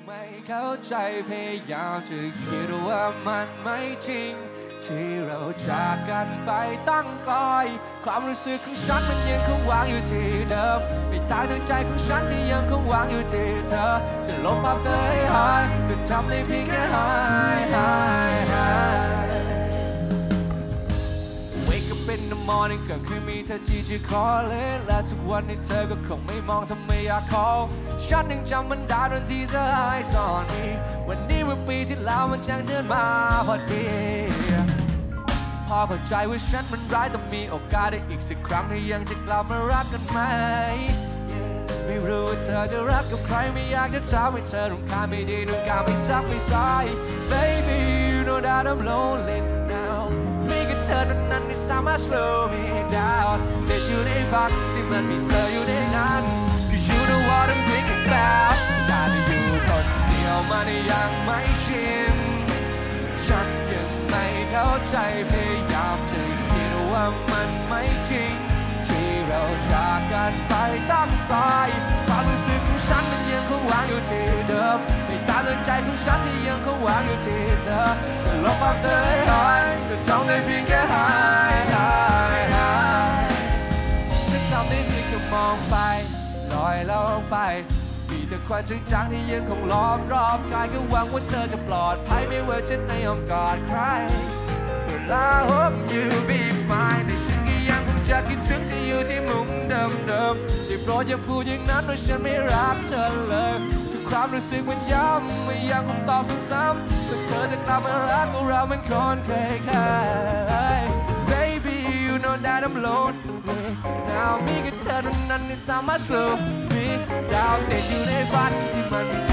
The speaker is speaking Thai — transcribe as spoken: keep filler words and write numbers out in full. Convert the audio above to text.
ไม่เข้าใจพยายามจะคิดว่ามันไม่จริงที่เราจากกันไปตั้งไกลความรู้สึกของฉันมันยังคงวางอยู่ที่เดิมไม่ตายทั้งใจของฉันที่ยังคงวางอยู่ที่เธอจะลบภาพเธอให้หายก็ทำได้เพียงแค่หายหายหาย Wake up in the morning ก็คือมีเธอที่จะขอเล่นและทุกวันนี้เธอก็คงไม่มองทำไมอยากขอฉันยังจำมันได้ตอนที่เธอให้สอนมีวันนี้ว่าปีที่แล้วมันช่างเดินมาพอดีพอเข้าใจว่าฉันมันร้ายต้องมีโอกาสได้อีกสักครั้งที่ยังจะกลับมารักกันไหม ไม่รู้ว่าเธอจะรักกับใครไม่อยากจะทำให้เธอรำคาญไม่ดีด้วยการไม่ซักไม่ใส่ Baby you know that I'm lonely now มีแค่เธอนั้นนั้นที่สามารถ slow me down แต่อยู่ในฝันที่มันมีเธออยู่ในนั้น Cause you know what I'm thinking about การได้อยู่คนเดียวมันยังไม่ชินฉันยังไม่เข้าใจพยายามจะคิดว่ามันไม่จริงที่เราจากกันไปตั้งไกลความรู้สึกของฉันมันยังคงวางอยู่ที่เดิมในตาในใจของฉันที่ยังคงวางอยู่ที่เธอจะลบภาพเธอให้หายจะทำได้เพียงแค่หายหายหายจะทำได้เพียงแค่มองไปลอยเราไปมีแต่ควันจางๆที่ยังคงล้อมรอบกายแค่หวังว่าเธอจะปลอดภัยไม่ว่าจะในอ้อมกอดใคร But I hope you'll be fine แต่ฉันก็ยังคงจะคิดถึงที่อยู่ที่มุมเดิมๆได้โปรดอย่าพูดอย่างนั้นว่าฉันไม่รักเธอเลยทุกความรู้สึกมันย้ำไม่ยังคงตอบซ้ำๆว่าเธอจะกลับมารักกับเรามันคนเคยเคย Baby you know that I'm lonely now มีแค่เธอเท่านั้นที่สามารถ slow me down แต่อยู่ในฝันที่มัน